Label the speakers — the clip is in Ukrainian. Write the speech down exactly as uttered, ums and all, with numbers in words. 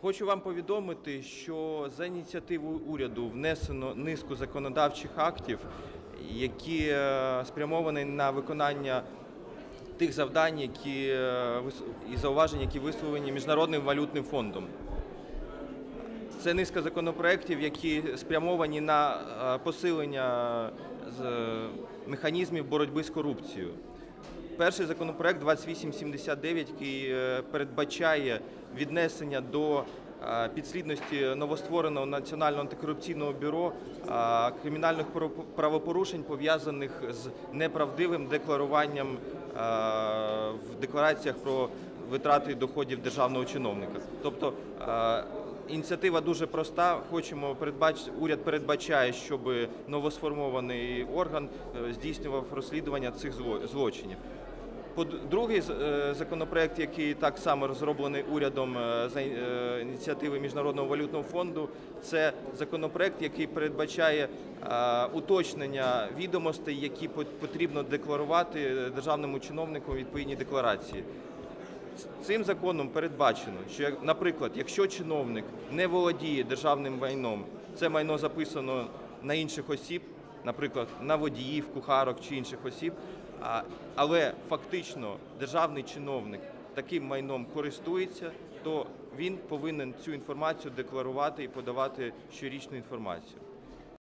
Speaker 1: Хочу вам повідомити, що за ініціативою уряду внесено низку законодавчих актів, які спрямовані на виконання тих завдань, які і зауважень, які висловлені Міжнародним валютним фондом. Це низка законопроєктів, які спрямовані на посилення механізмів боротьби з корупцією. Перший законопроєкт двадцять вісім сімдесят дев'ять, який передбачає віднесення до підслідності новоствореного Національного антикорупційного бюро кримінальних правопорушень, пов'язаних з неправдивим декларуванням в деклараціях про витрати доходів державного чиновника. Тобто ініціатива дуже проста. Хочемо передбачити, уряд передбачає, щоб новосформований орган здійснював розслідування цих злочинів. Другий законопроект, який так само розроблений урядом за ініціативи Міжнародного валютного фонду, це законопроект, який передбачає уточнення відомостей, які потрібно декларувати державному чиновнику у відповідній декларації. Цим законом передбачено, що, наприклад, якщо чиновник не володіє державним майном, це майно записано на інших осіб, наприклад, на водіїв, кухарок чи інших осіб, але фактично державний чиновник таким майном користується, то він повинен цю інформацію декларувати і подавати щорічну інформацію.